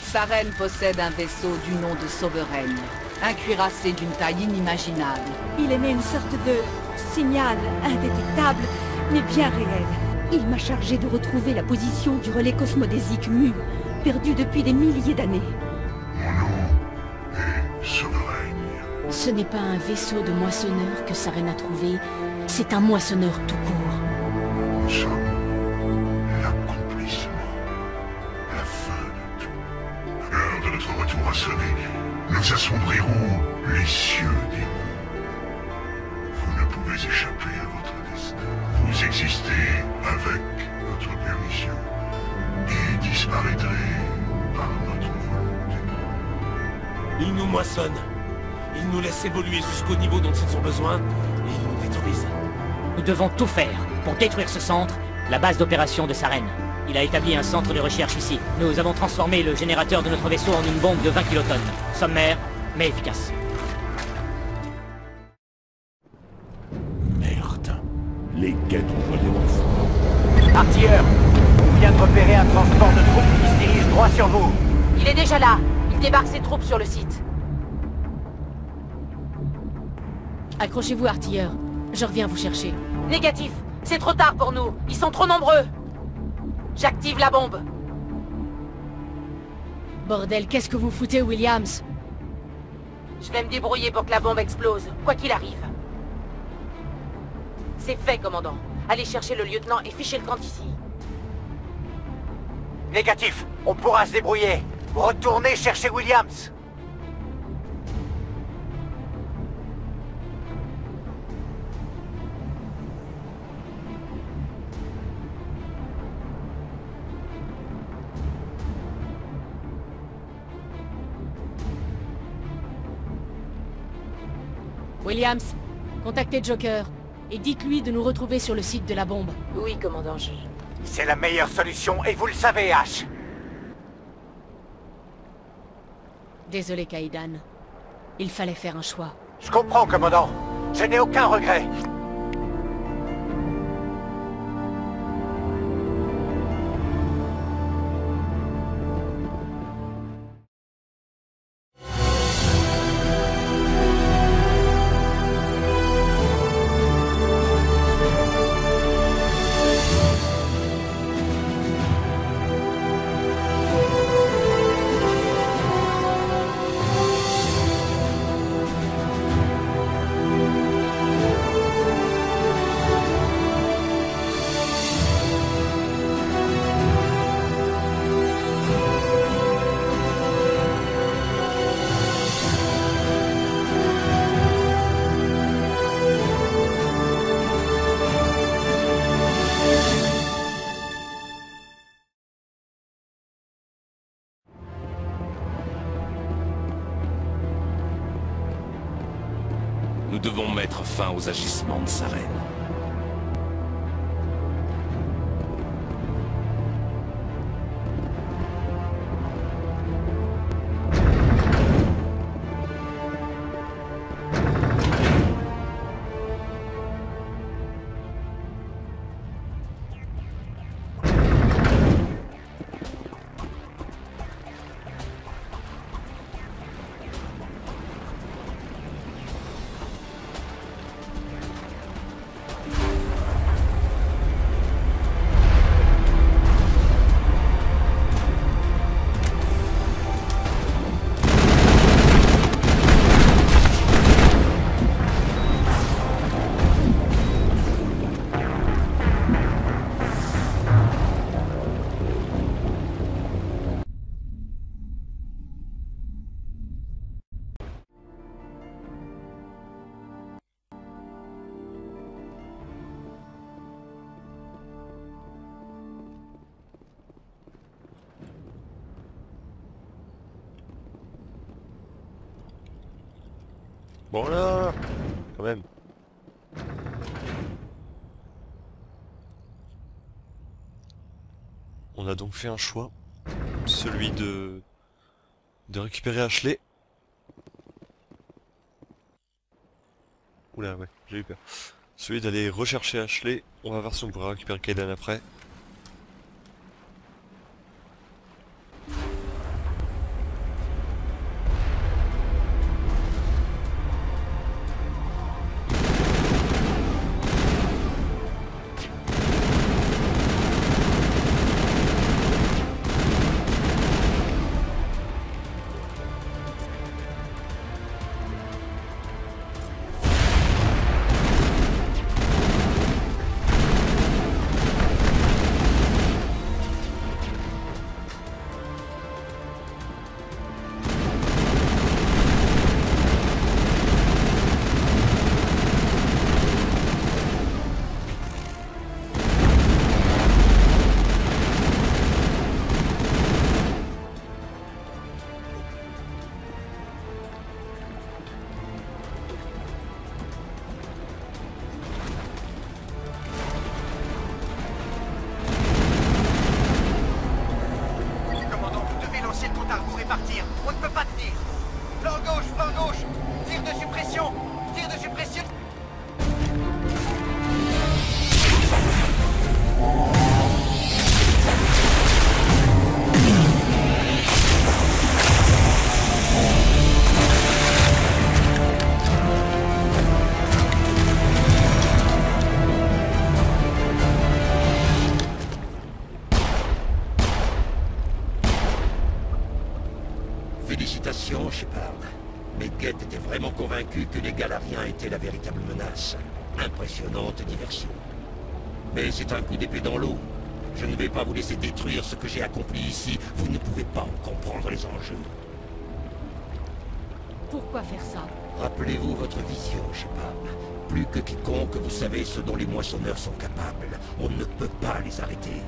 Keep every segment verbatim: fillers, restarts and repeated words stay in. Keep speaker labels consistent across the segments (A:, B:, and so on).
A: Saren possède un vaisseau du nom de Sovereign. Un cuirassé d'une taille inimaginable.
B: Il émet une sorte de signal indétectable, mais bien réel. Il m'a chargé de retrouver la position du relais cosmodésique Mu, perdu depuis des milliers d'années.
C: Mon nom est Sovereign.
D: Ce n'est pas un vaisseau de moissonneur que Saren a trouvé, c'est un moissonneur tout court.
C: Nous sommes l'accomplissement, la fin de tout. L'heure de notre retour a sonné. Nous assombrirons les cieux des monts. Vous ne pouvez échapper à votre destin. Vous existez avec notre permission et disparaîtrez par notre volonté.
E: Ils nous moissonnent. Ils nous laissent évoluer jusqu'au niveau dont ils ont besoin et ils nous détruisent.
F: Nous devons tout faire pour détruire ce centre, la base d'opération de Saren. Il a établi un centre de recherche ici. Nous avons transformé le générateur de notre vaisseau en une bombe de vingt kilotonnes. Sommaire, mais efficace.
E: Merde. Les guettes ont redémontré.
G: Artilleur, on vient de repérer un transport de troupes qui se dirige droit sur vous.
H: Il est déjà là. Il débarque ses troupes sur le site.
D: Accrochez-vous, artilleur. Je reviens vous chercher.
H: Négatif. C'est trop tard pour nous. Ils sont trop nombreux. J'active la bombe.
D: Bordel, qu'est-ce que vous foutez, Williams?
H: Je vais me débrouiller pour que la bombe explose, quoi qu'il arrive. C'est fait, commandant. Allez chercher le lieutenant et fichez le camp d'ici.
G: Négatif, on pourra se débrouiller. Retournez chercher Williams.
D: Williams, contactez Joker et dites-lui de nous retrouver sur le site de la bombe.
H: Oui, commandant, je...
G: C'est la meilleure solution et vous le savez, Ash.
D: Désolé, Kaidan. Il fallait faire un choix.
G: Je comprends, commandant. Je n'ai aucun regret.
E: Nous devons mettre fin aux agissements de Saren.
I: Bon là, quand même. On a donc fait un choix, celui de de récupérer Ashley. Oula, ouais, j'ai eu peur. Celui d'aller rechercher Ashley. On va voir si on pourra récupérer Kaidan après.
G: partir. On ne peut pas tenir. Flanc gauche, flanc gauche. Tir de suppression. Tir de suppression.
J: Félicitations, Shepard. Mais Geth était vraiment convaincu que les Galariens étaient la véritable menace. Impressionnante diversion. Mais c'est un coup d'épée dans l'eau. Je ne vais pas vous laisser détruire ce que j'ai accompli ici. Vous ne pouvez pas en comprendre les enjeux.
D: Pourquoi faire ça?
J: Rappelez-vous votre vision, Shepard. Plus que quiconque, vous savez ce dont les moissonneurs sont capables. On ne peut pas les arrêter.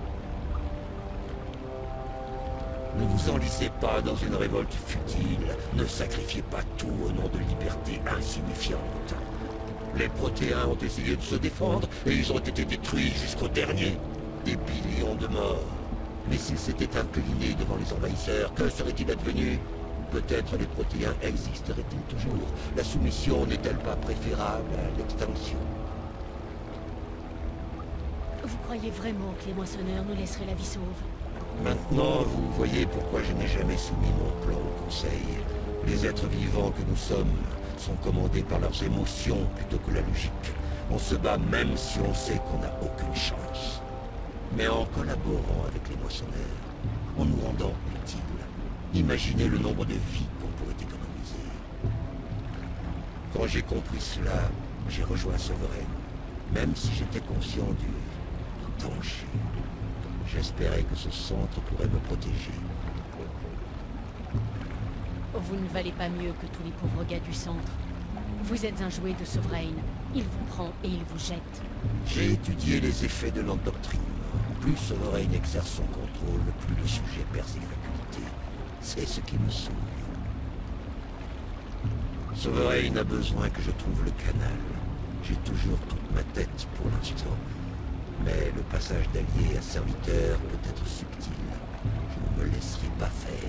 J: Ne vous enlisez pas dans une révolte futile. Ne sacrifiez pas tout au nom de liberté insignifiante. Les Protéens ont essayé de se défendre et ils ont été détruits jusqu'au dernier. Des millions de morts. Mais s'ils s'étaient inclinés devant les envahisseurs, que serait-il advenu? Peut-être les Protéens existeraient-ils toujours. La soumission n'est-elle pas préférable à l'extinction?
D: Vous croyez vraiment que les moissonneurs nous laisseraient la vie sauve?
J: Maintenant, vous voyez pourquoi je n'ai jamais soumis mon plan au Conseil. Les êtres vivants que nous sommes sont commandés par leurs émotions plutôt que la logique. On se bat même si on sait qu'on n'a aucune chance. Mais en collaborant avec les moissonneurs, en nous rendant utiles, imaginez le nombre de vies qu'on pourrait économiser. Quand j'ai compris cela, j'ai rejoint Sovereign, même si j'étais conscient du danger. J'espérais que ce centre pourrait me protéger.
D: Vous ne valez pas mieux que tous les pauvres gars du centre. Vous êtes un jouet de Sovereign. Il vous prend et il vous jette.
J: J'ai étudié les effets de l'endoctrinement. Plus Sovereign exerce son contrôle, plus le sujet perd ses facultés. C'est ce qui me saoule. Sovereign a besoin que je trouve le canal. J'ai toujours toute ma tête pour l'instant. Mais le passage d'allié à serviteur peut être subtil. Je ne me laisserai pas faire.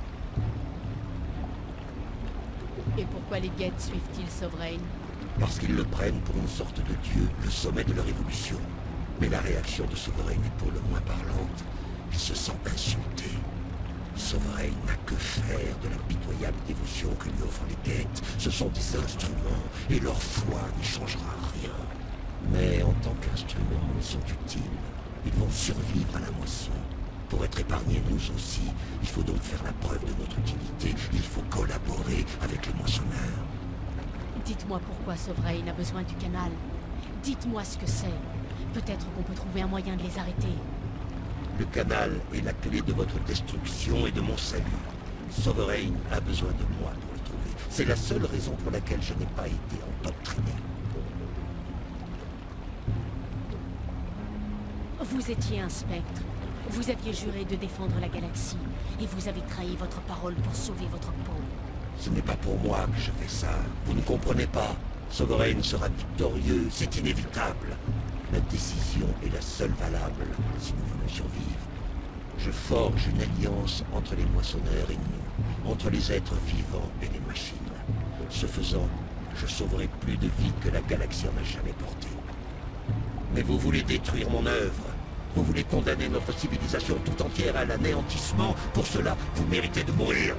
D: Et pourquoi les Geth suivent-ils Sovereign?
J: Parce qu'ils le prennent pour une sorte de dieu, le sommet de leur évolution. Mais la réaction de Sovereign est pour le moins parlante. Il se sent insulté. Sovereign n'a que faire de la pitoyable dévotion que lui offrent les Geth. Ce sont des instruments, et leur foi n'y changera rien. Mais en tant qu'instruments, ils sont utiles. Ils vont survivre à la moisson. Pour être épargnés nous aussi, il faut donc faire la preuve de notre utilité. Il faut collaborer avec les moissonneurs.
D: Dites-moi pourquoi Sovereign a besoin du canal. Dites-moi ce que c'est. Peut-être qu'on peut trouver un moyen de les arrêter.
J: Le canal est la clé de votre destruction et de mon salut. Sovereign a besoin de moi pour le trouver. C'est la seule raison pour laquelle je n'ai pas été endoctriné.
D: Vous étiez un spectre. Vous aviez juré de défendre la galaxie. Et vous avez trahi votre parole pour sauver votre peau.
J: Ce n'est pas pour moi que je fais ça. Vous ne comprenez pas. Sovereign sera victorieux, c'est inévitable. La décision est la seule valable si nous voulons survivre. Je forge une alliance entre les moissonneurs et nous, entre les êtres vivants et les machines. Ce faisant, je sauverai plus de vies que la galaxie en a jamais portées. Mais vous voulez détruire mon œuvre. Vous voulez condamner notre civilisation tout entière à l'anéantissement. Pour cela, vous méritez de mourir.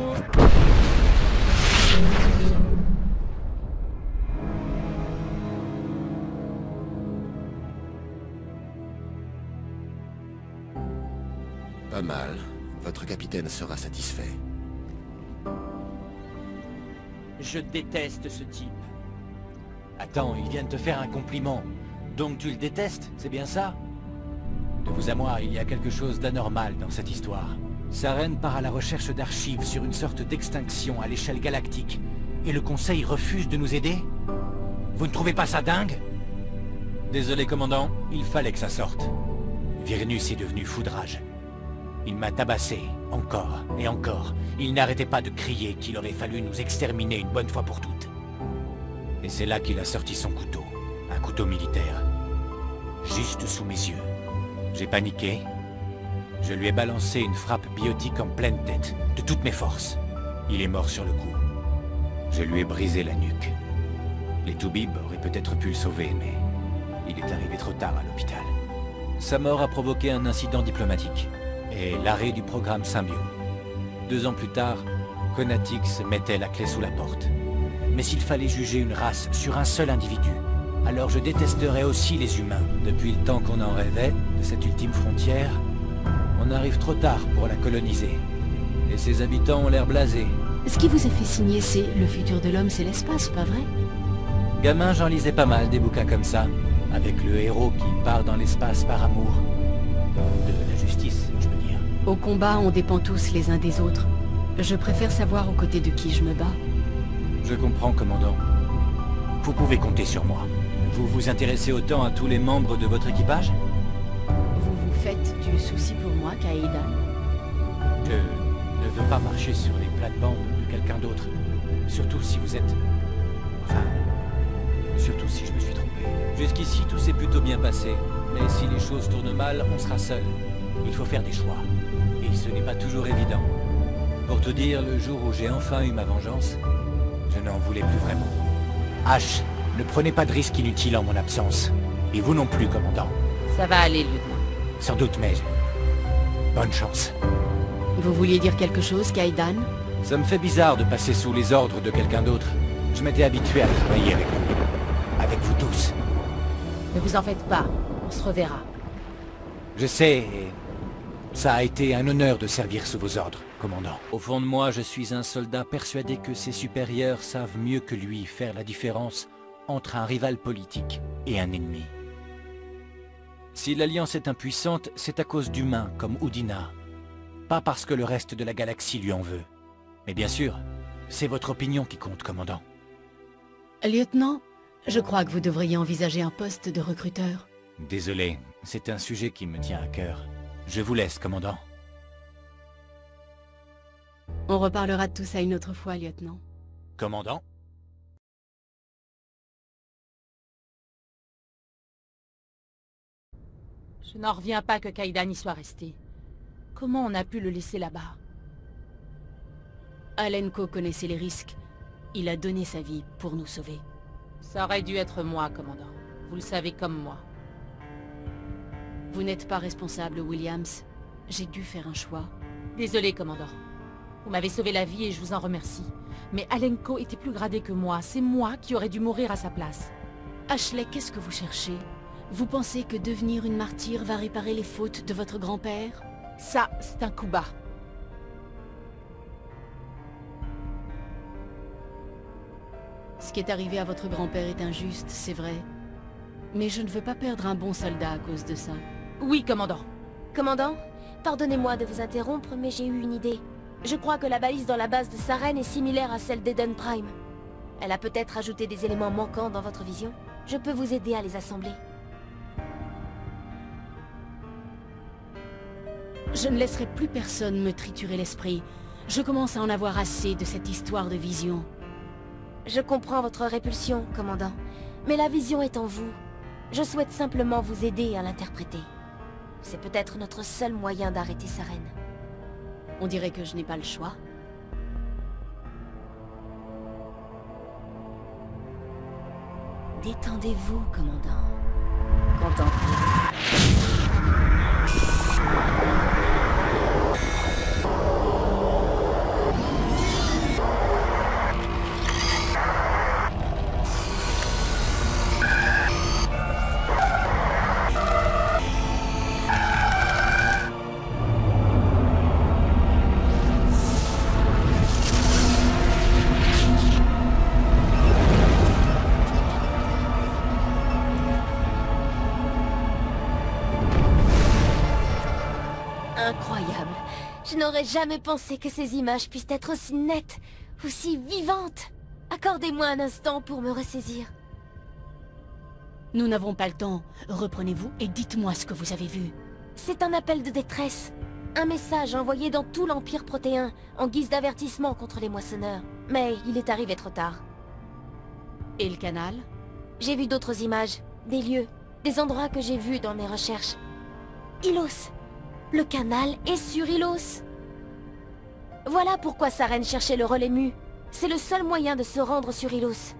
J: Pas mal. Votre capitaine sera satisfait.
F: Je déteste ce type.
K: Attends, il vient de te faire un compliment. Donc tu le détestes, c'est bien ça? De vous à moi, il y a quelque chose d'anormal dans cette histoire. Saren part à la recherche d'archives sur une sorte d'extinction à l'échelle galactique. Et le Conseil refuse de nous aider? Vous ne trouvez pas ça dingue? Désolé, commandant, il fallait que ça sorte. Virnus est devenu foudrage. Il m'a tabassé, encore et encore. Il n'arrêtait pas de crier qu'il aurait fallu nous exterminer une bonne fois pour toutes. Et c'est là qu'il a sorti son couteau. Un couteau militaire. Juste sous mes yeux. J'ai paniqué. Je lui ai balancé une frappe biotique en pleine tête, de toutes mes forces. Il est mort sur le coup. Je lui ai brisé la nuque. Les Toubib auraient peut-être pu le sauver, mais il est arrivé trop tard à l'hôpital. Sa mort a provoqué un incident diplomatique et l'arrêt du programme Symbio. Deux ans plus tard, Conatix mettait la clé sous la porte. Mais s'il fallait juger une race sur un seul individu, alors je détesterais aussi les humains. Depuis le temps qu'on en rêvait, de cette ultime frontière, on arrive trop tard pour la coloniser. Et ses habitants ont l'air blasés.
D: Ce qui vous a fait signer, c'est le futur de l'homme, c'est l'espace, pas vrai?
K: Gamin, j'en lisais pas mal des bouquins comme ça, avec le héros qui part dans l'espace par amour. De la justice, je veux dire.
D: Au combat, on dépend tous les uns des autres. Je préfère savoir aux côtés de qui je me bats.
K: Je comprends, commandant. Vous pouvez compter sur moi. Vous vous intéressez autant à tous les membres de votre équipage?
D: Vous vous faites du souci pour moi, Kaidan?
K: Je ne veux pas marcher sur les plates-bandes de quelqu'un d'autre. Surtout si vous êtes... Enfin... Surtout si je me suis trompé. Jusqu'ici, tout s'est plutôt bien passé. Mais si les choses tournent mal, on sera seul. Il faut faire des choix. Et ce n'est pas toujours évident. Pour te dire, le jour où j'ai enfin eu ma vengeance, je n'en voulais plus vraiment. H, ne prenez pas de risques inutiles en mon absence. Et vous non plus, commandant.
H: Ça va aller, lieutenant.
K: Sans doute, mais... bonne chance.
D: Vous vouliez dire quelque chose, Kaidan?
K: Ça me fait bizarre de passer sous les ordres de quelqu'un d'autre. Je m'étais habitué à travailler avec vous. Avec vous tous.
H: Ne vous en faites pas, on se reverra.
K: Je sais, et ça a été un honneur de servir sous vos ordres, commandant. Au fond de moi, je suis un soldat persuadé que ses supérieurs savent mieux que lui faire la différence entre un rival politique et un ennemi. Si l'Alliance est impuissante, c'est à cause d'humains comme Udina. Pas parce que le reste de la galaxie lui en veut. Mais bien sûr, c'est votre opinion qui compte, commandant.
D: Lieutenant, je crois que vous devriez envisager un poste de recruteur.
K: Désolé, c'est un sujet qui me tient à cœur. Je vous laisse, commandant.
D: On reparlera de tout ça une autre fois, lieutenant.
K: Commandant?
H: Je n'en reviens pas que Kaidan y soit resté. Comment on a pu le laisser là-bas?
D: Alenko connaissait les risques. Il a donné sa vie pour nous sauver.
H: Ça aurait dû être moi, commandant. Vous le savez comme moi.
D: Vous n'êtes pas responsable, Williams. J'ai dû faire un choix.
H: Désolé, commandant. Vous m'avez sauvé la vie et je vous en remercie. Mais Alenko était plus gradé que moi. C'est moi qui aurais dû mourir à sa place.
D: Ashley, qu'est-ce que vous cherchez? Vous pensez que devenir une martyre va réparer les fautes de votre grand-père?
H: Ça, c'est un coup bas.
D: Ce qui est arrivé à votre grand-père est injuste, c'est vrai. Mais je ne veux pas perdre un bon soldat à cause de ça.
H: Oui, commandant.
L: Commandant, pardonnez-moi de vous interrompre, mais j'ai eu une idée. Je crois que la balise dans la base de Saren est similaire à celle d'Eden Prime. Elle a peut-être ajouté des éléments manquants dans votre vision. Je peux vous aider à les assembler.
D: Je ne laisserai plus personne me triturer l'esprit. Je commence à en avoir assez de cette histoire de vision.
L: Je comprends votre répulsion, commandant. Mais la vision est en vous. Je souhaite simplement vous aider à l'interpréter. C'est peut-être notre seul moyen d'arrêter Saren.
D: On dirait que je n'ai pas le choix.
L: Détendez-vous, commandant. Contemplez. Je n'aurais jamais pensé que ces images puissent être aussi nettes, aussi vivantes. Accordez-moi un instant pour me ressaisir.
D: Nous n'avons pas le temps. Reprenez-vous et dites-moi ce que vous avez vu.
L: C'est un appel de détresse. Un message envoyé dans tout l'Empire protéen, en guise d'avertissement contre les moissonneurs. Mais il est arrivé trop tard.
D: Et le canal?
L: J'ai vu d'autres images, des lieux, des endroits que j'ai vus dans mes recherches. Ilos. Le canal est sur Ilos. Voilà pourquoi Sarene cherchait le relais mu. C'est le seul moyen de se rendre sur Ilos.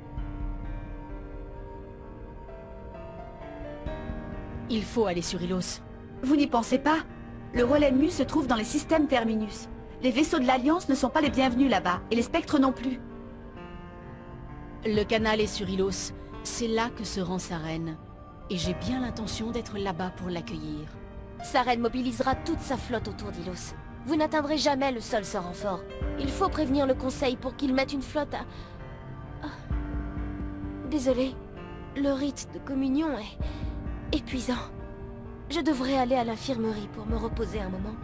D: Il faut aller sur Ilos.
B: Vous n'y pensez pas? Le relais mu se trouve dans les systèmes Terminus. Les vaisseaux de l'Alliance ne sont pas les bienvenus là-bas, et les spectres non plus.
D: Le canal est sur Ilos. C'est là que se rend Sarene. Et j'ai bien l'intention d'être là-bas pour l'accueillir.
L: Sarene mobilisera toute sa flotte autour d'Ilos. Vous n'atteindrez jamais le sol sans renfort. Il faut prévenir le Conseil pour qu'il mette une flotte à... Ah. Désolé. Le rite de communion est... épuisant. Je devrais aller à l'infirmerie pour me reposer un moment.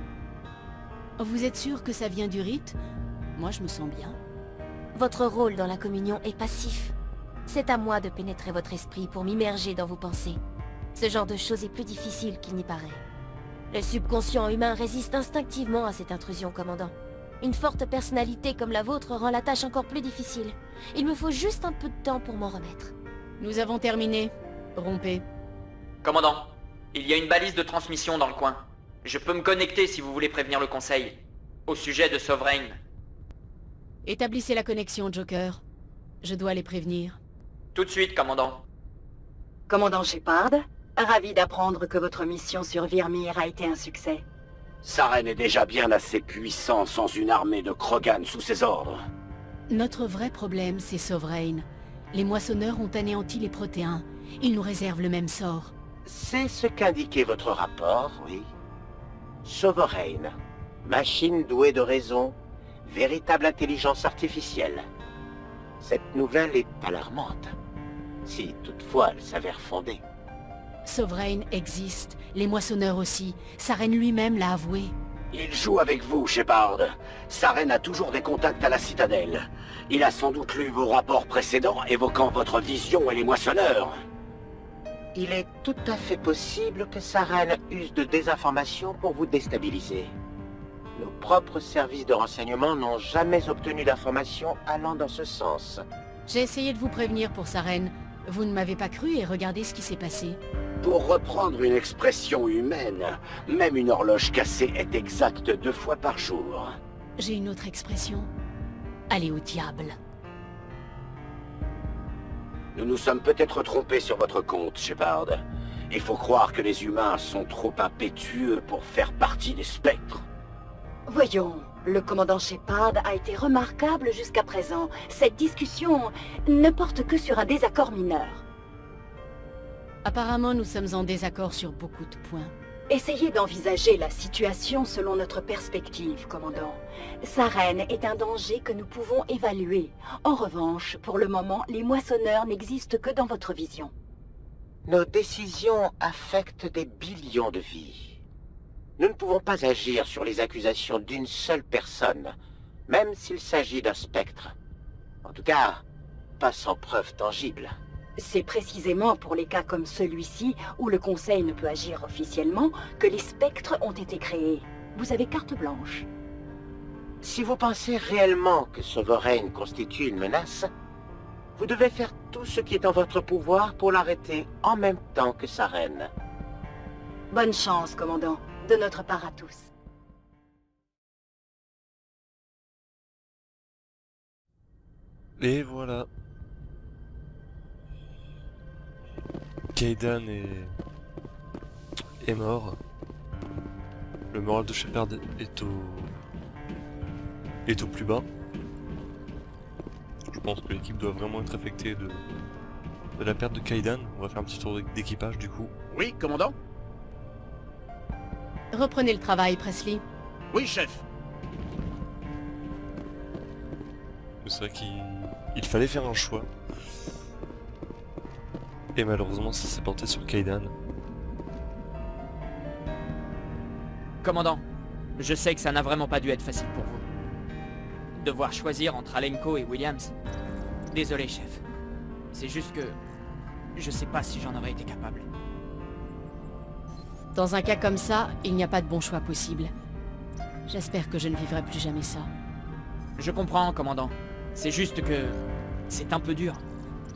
D: Vous êtes sûr que ça vient du rite? Moi, je me sens bien.
L: Votre rôle dans la communion est passif. C'est à moi de pénétrer votre esprit pour m'immerger dans vos pensées. Ce genre de chose est plus difficile qu'il n'y paraît. Le subconscient humain résiste instinctivement à cette intrusion, commandant. Une forte personnalité comme la vôtre rend la tâche encore plus difficile. Il me faut juste un peu de temps pour m'en remettre.
D: Nous avons terminé. Rompez.
M: Commandant, il y a une balise de transmission dans le coin. Je peux me connecter si vous voulez prévenir le Conseil. Au sujet de Sovereign.
D: Établissez la connexion, Joker. Je dois les prévenir.
M: Tout de suite, commandant.
A: Commandant Shepard, ravi d'apprendre que votre mission sur Virmir a été un succès.
N: Sarene est déjà bien assez puissant sans une armée de Krogan sous ses ordres.
D: Notre vrai problème, c'est Sovereign. Les moissonneurs ont anéanti les protéins. Ils nous réservent le même sort.
N: C'est ce qu'indiquait votre rapport, oui. Sovereign, machine douée de raison, véritable intelligence artificielle. Cette nouvelle est alarmante, si toutefois elle s'avère fondée.
D: Sovereign existe, les moissonneurs aussi. Sarene lui-même l'a avoué.
N: Il joue avec vous, Shepard. Sarene a toujours des contacts à la citadelle. Il a sans doute lu vos rapports précédents évoquant votre vision et les moissonneurs. Il est tout à fait possible que Sarene use de désinformation pour vous déstabiliser. Nos propres services de renseignement n'ont jamais obtenu d'informations allant dans ce sens.
D: J'ai essayé de vous prévenir pour Sarene. Vous ne m'avez pas cru et regardez ce qui s'est passé.
N: Pour reprendre une expression humaine, même une horloge cassée est exacte deux fois par jour.
D: J'ai une autre expression. Allez au diable.
N: Nous nous sommes peut-être trompés sur votre compte, Shepard. Il faut croire que les humains sont trop impétueux pour faire partie des spectres.
A: Voyons, le commandant Shepard a été remarquable jusqu'à présent. Cette discussion ne porte que sur un désaccord mineur.
D: Apparemment, nous sommes en désaccord sur beaucoup de points.
A: Essayez d'envisager la situation selon notre perspective, commandant. Sarene est un danger que nous pouvons évaluer. En revanche, pour le moment, les moissonneurs n'existent que dans votre vision.
N: Nos décisions affectent des billions de vies. Nous ne pouvons pas agir sur les accusations d'une seule personne, même s'il s'agit d'un spectre. En tout cas, pas sans preuve tangible.
A: C'est précisément pour les cas comme celui-ci, où le Conseil ne peut agir officiellement, que les spectres ont été créés. Vous avez carte blanche.
N: Si vous pensez réellement que Sovereign constitue une menace, vous devez faire tout ce qui est en votre pouvoir pour l'arrêter en même temps que Sarene.
A: Bonne chance, commandant, de notre part à tous.
I: Et voilà. Kaidan est... est mort. Le moral de Shepard est au... est au plus bas. Je pense que l'équipe doit vraiment être affectée de... de la perte de Kaidan. On va faire un petit tour d'équipage du coup.
O: Oui, commandant.
D: Reprenez le travail, Presley.
O: Oui, chef.
I: C'est vrai qu'il il fallait faire un choix. Et malheureusement, ça s'est porté sur Kaidan.
M: Commandant, Je sais que ça n'a vraiment pas dû être facile pour vous. Devoir choisir entre Alenko et Williams. Désolé, chef. C'est juste que... je sais pas si j'en aurais été capable.
D: Dans un cas comme ça, il n'y a pas de bon choix possible. J'espère que je ne vivrai plus jamais ça.
M: Je comprends, commandant. C'est juste que... c'est un peu dur.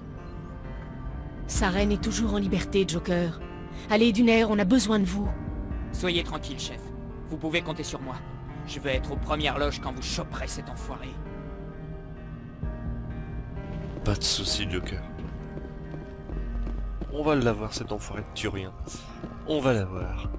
D: Saren est toujours en liberté, Joker. Allez, Dunaire, on a besoin de vous.
M: Soyez tranquille, chef. Vous pouvez compter sur moi. Je vais être aux premières loges quand vous choperez cet enfoiré.
I: Pas de soucis, Joker. On va l'avoir, cet enfoiré de Turien. On va l'avoir.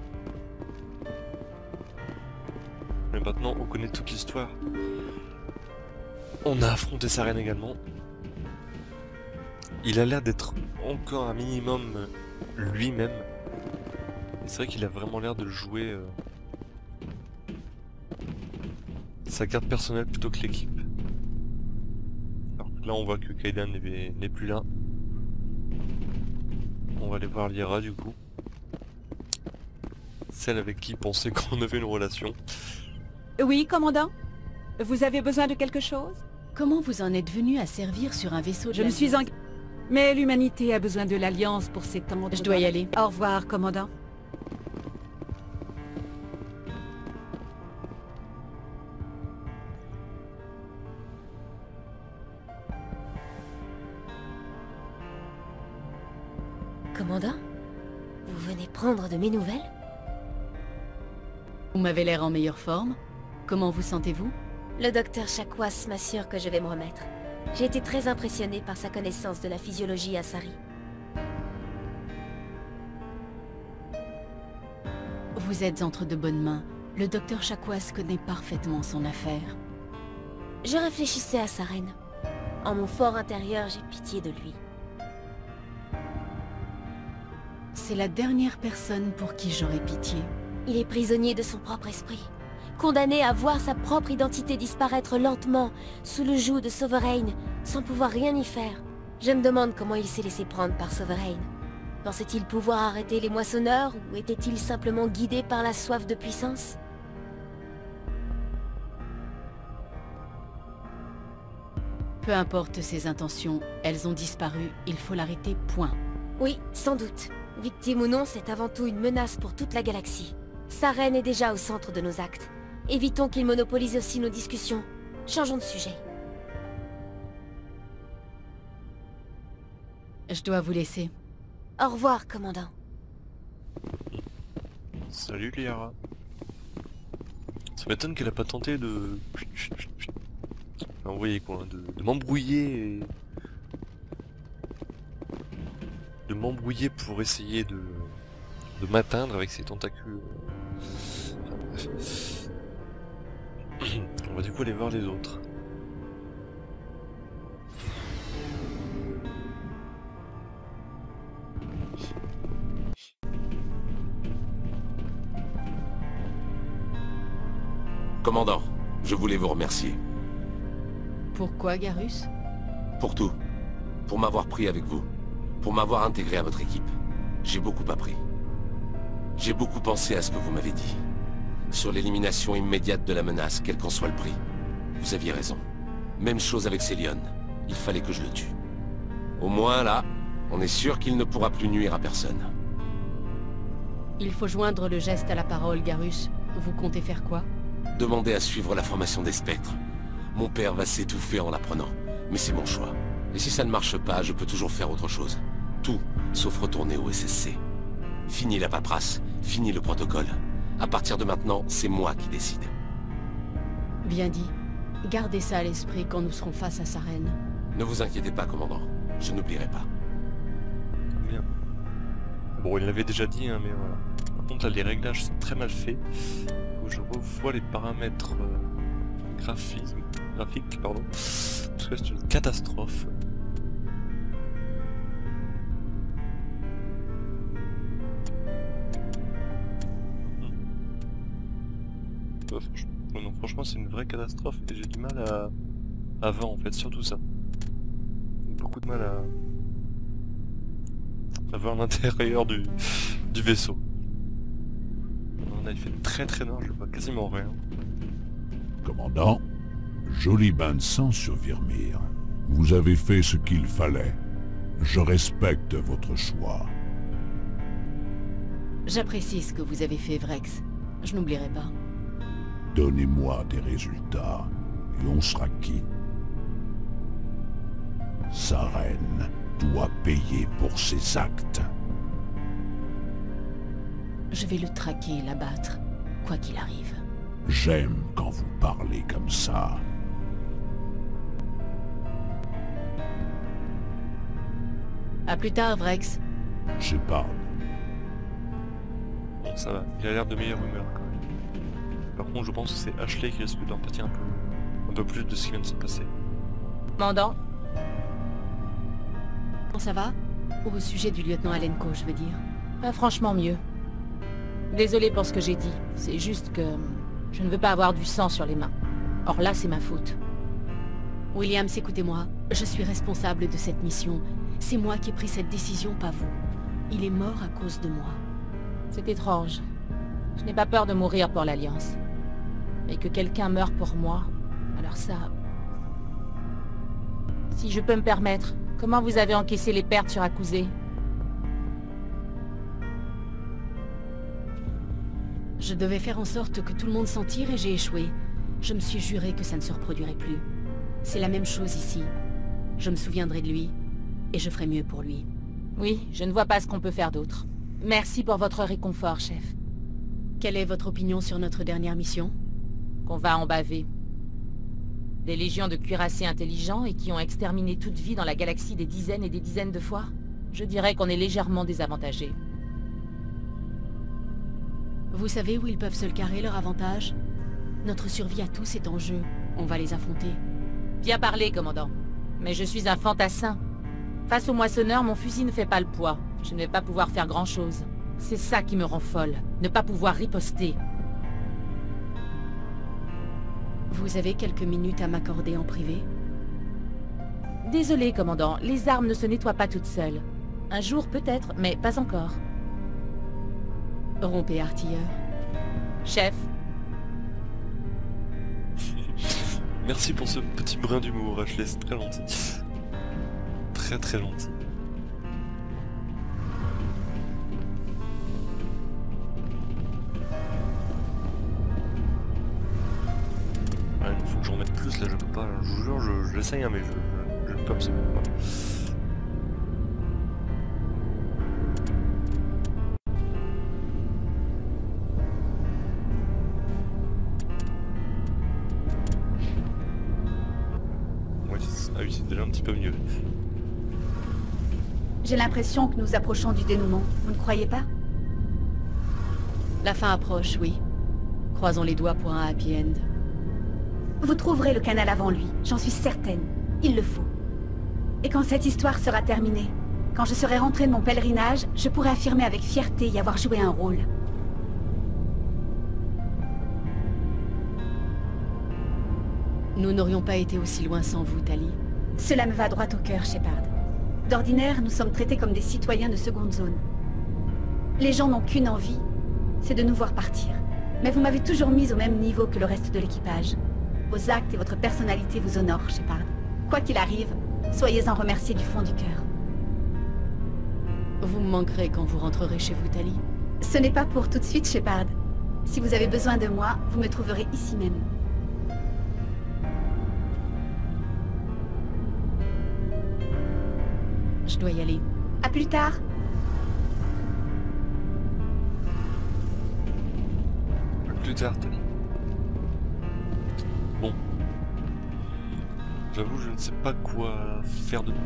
I: Mais maintenant, on connaît toute l'histoire. On a affronté Saren également. Il a l'air d'être encore un minimum lui-même. Et c'est vrai qu'il a vraiment l'air de le jouer euh, sa carte personnelle plutôt que l'équipe. Alors que là on voit que Kaidan n'est plus là. On va aller voir Lyra du coup. Celle avec qui pensait qu'on avait une relation.
B: Oui, commandant? Vous avez besoin de quelque chose?
D: Comment vous en êtes venu à servir sur un vaisseau de
B: Je me suis en... Mais l'humanité a besoin de l'Alliance pour s'étendre.
D: Je dois y aller.
B: Au revoir, commandant.
L: Commandant? Vous venez prendre de mes nouvelles?
D: Vous m'avez l'air en meilleure forme. Comment vous sentez-vous?
L: Le docteur Chakwas m'assure que je vais me remettre. J'ai été très impressionnée par sa connaissance de la physiologie Asari.
D: Vous êtes entre de bonnes mains. Le docteur Chakwas connaît parfaitement son affaire.
L: Je réfléchissais à Saren. En mon fort intérieur, j'ai pitié de lui.
D: C'est la dernière personne pour qui j'aurais pitié.
L: Il est prisonnier de son propre esprit. Condamné à voir sa propre identité disparaître lentement, sous le joug de Sovereign, sans pouvoir rien y faire. Je me demande comment il s'est laissé prendre par Sovereign. Pensait-il pouvoir arrêter les moissonneurs, ou était-il simplement guidé par la soif de puissance?
D: Peu importe ses intentions, elles ont disparu, il faut l'arrêter, point.
L: Oui, sans doute. Victime ou non, c'est avant tout une menace pour toute la galaxie. Saren est déjà au centre de nos actes. Évitons qu'il monopolise aussi nos discussions. Changeons de sujet.
D: Je dois vous laisser.
L: Au revoir, commandant.
I: Salut Lyra. Ça m'étonne qu'elle a pas tenté de... Enfin, vous voyez quoi, de, de m'embrouiller et... de m'embrouiller pour essayer de, de m'atteindre avec ses tentacules. Enfin, bref. On va du coup aller voir les autres.
E: Commandant, je voulais vous remercier.
D: Pourquoi, Garrus?
E: Pour tout. Pour m'avoir pris avec vous. Pour m'avoir intégré à votre équipe. J'ai beaucoup appris. J'ai beaucoup pensé à ce que vous m'avez dit. Sur l'élimination immédiate de la menace, quel qu'en soit le prix. Vous aviez raison. Même chose avec Célion. Il fallait que je le tue. Au moins, là, on est sûr qu'il ne pourra plus nuire à personne.
D: Il faut joindre le geste à la parole, Garrus. Vous comptez faire quoi?
E: Demandez à suivre la formation des spectres. Mon père va s'étouffer en l'apprenant. Mais c'est mon choix. Et si ça ne marche pas, je peux toujours faire autre chose. Tout, sauf retourner au S S C. Fini la paperasse, fini le protocole. À partir de maintenant, c'est moi qui décide.
D: Bien dit. Gardez ça à l'esprit quand nous serons face à Saren.
E: Ne vous inquiétez pas, commandant. Je n'oublierai pas.
I: Bien. Bon, il l'avait déjà dit, hein, mais voilà. Par contre, là, les réglages sont très mal faits. Faut que je revois les paramètres euh, graphisme, graphiques, pardon. Parce que c'est une catastrophe. Euh, franchement, non, franchement c'est une vraie catastrophe et j'ai du mal à... à voir en fait, surtout ça. Beaucoup de mal à... à voir l'intérieur du... du vaisseau. Non, là il fait très très noir, je vois quasiment rien.
C: Commandant, joli bain de sang sur Virmir. Vous avez fait ce qu'il fallait. Je respecte votre choix.
D: J'apprécie ce que vous avez fait, Vrex. Je n'oublierai pas.
C: Donnez-moi des résultats, et on sera quitte. Sarene doit payer pour ses actes.
D: Je vais le traquer et l'abattre, quoi qu'il arrive.
C: J'aime quand vous parlez comme ça.
D: À plus tard, Vrex.
C: Shepard.
I: Bon, ça va, il a l'air de meilleure humeur quand même. Par contre, je pense que c'est Ashley qui risque d'en pâtir un peu, un peu plus de ce qui vient de se passer.
H: Mandant.
D: Comment ça va? Au sujet du lieutenant Alenko, je veux dire.
H: Pas franchement mieux. Désolé pour ce que j'ai dit. C'est juste que... je ne veux pas avoir du sang sur les mains. Or là, c'est ma faute.
D: Williams, écoutez-moi. Je suis responsable de cette mission. C'est moi qui ai pris cette décision, pas vous. Il est mort à cause de moi.
H: C'est étrange. Je n'ai pas peur de mourir pour l'Alliance. Mais que quelqu'un meure pour moi, alors ça... Si je peux me permettre, comment vous avez encaissé les pertes sur Akuzé?
D: Je devais faire en sorte que tout le monde s'en tire et j'ai échoué. Je me suis juré que ça ne se reproduirait plus. C'est la même chose ici. Je me souviendrai de lui, et je ferai mieux pour lui.
H: Oui, je ne vois pas ce qu'on peut faire d'autre. Merci pour votre réconfort, chef.
D: Quelle est votre opinion sur notre dernière mission?
H: Qu'on va en baver. Des légions de cuirassés intelligents et qui ont exterminé toute vie dans la galaxie des dizaines et des dizaines de fois? Je dirais qu'on est légèrement désavantagés.
D: Vous savez où ils peuvent se le carrer, leur avantage? Notre survie à tous est en jeu. On va les affronter.
H: Bien parlé, commandant. Mais je suis un fantassin. Face aux moissonneurs, mon fusil ne fait pas le poids. Je ne vais pas pouvoir faire grand-chose. C'est ça qui me rend folle. Ne pas pouvoir riposter.
D: Vous avez quelques minutes à m'accorder en privé?
H: Désolé, commandant. Les armes ne se nettoient pas toutes seules. Un jour peut-être, mais pas encore.
D: Rompez, artilleur.
H: Chef.
I: Merci pour ce petit brin d'humour, Ashley, c'est très gentil. Très très gentil. Ouais, il faut que j'en mette plus, là je peux pas, je vous jure, je, je l'essaye hein, mais je, je, je ne peux absolument pas. Ah oui, c'est déjà un petit peu mieux.
A: J'ai l'impression que nous approchons du dénouement. Vous ne croyez pas?
D: La fin approche, oui. Croisons les doigts pour un happy end.
A: Vous trouverez le canal avant lui, j'en suis certaine. Il le faut. Et quand cette histoire sera terminée, quand je serai rentrée de mon pèlerinage, je pourrai affirmer avec fierté y avoir joué un rôle.
D: Nous n'aurions pas été aussi loin sans vous, Tali.
A: Cela me va droit au cœur, Shepard. D'ordinaire, nous sommes traités comme des citoyens de seconde zone. Les gens n'ont qu'une envie, c'est de nous voir partir. Mais vous m'avez toujours mise au même niveau que le reste de l'équipage. Vos actes et votre personnalité vous honorent, Shepard. Quoi qu'il arrive, soyez-en remerciés du fond du cœur.
D: Vous me manquerez quand vous rentrerez chez vous, Tali.
A: Ce n'est pas pour tout de suite, Shepard. Si vous avez besoin de moi, vous me trouverez ici même.
D: Je dois y aller.
A: À plus tard.
I: À plus tard, Tali. Bon. J'avoue, je ne sais pas quoi faire de...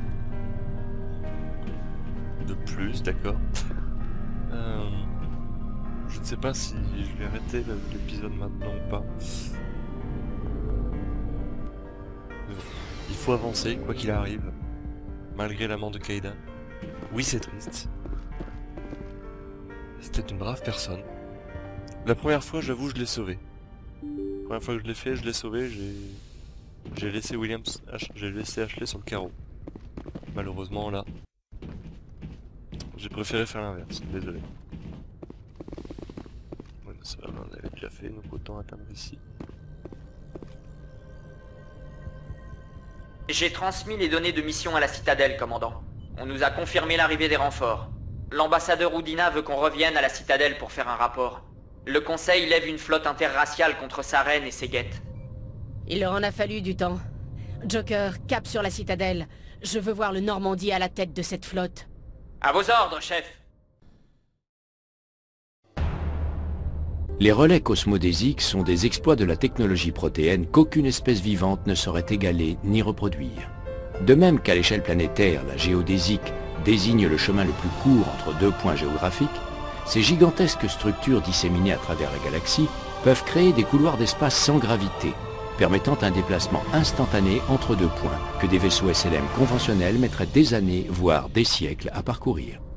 I: de plus, d'accord. Euh... Je ne sais pas si je vais arrêter l'épisode maintenant ou pas. Il faut avancer, quoi qu'il arrive. Malgré la mort de Kaidan. Oui, c'est triste. C'était une brave personne. La première fois, j'avoue, je l'ai sauvé. La première fois que je l'ai fait, je l'ai sauvé, j'ai... J'ai laissé Williams... J'ai laissé Ashley sur le carreau. Malheureusement, là... J'ai préféré faire l'inverse, désolé. Ça va, on l'avait déjà fait, donc autant atteindre ici.
M: J'ai transmis les données de mission à la citadelle, commandant. On nous a confirmé l'arrivée des renforts. L'ambassadeur Udina veut qu'on revienne à la citadelle pour faire un rapport. Le Conseil lève une flotte interraciale contre Saren et ses guettes.
D: Il leur en a fallu du temps. Joker, cap sur la citadelle. Je veux voir le Normandie à la tête de cette flotte.
M: À vos ordres, chef.
O: Les relais cosmodésiques sont des exploits de la technologie protéenne qu'aucune espèce vivante ne saurait égaler ni reproduire. De même qu'à l'échelle planétaire, la géodésique désigne le chemin le plus court entre deux points géographiques, ces gigantesques structures disséminées à travers la galaxie peuvent créer des couloirs d'espace sans gravité, permettant un déplacement instantané entre deux points que des vaisseaux S L M conventionnels mettraient des années, voire des siècles à parcourir.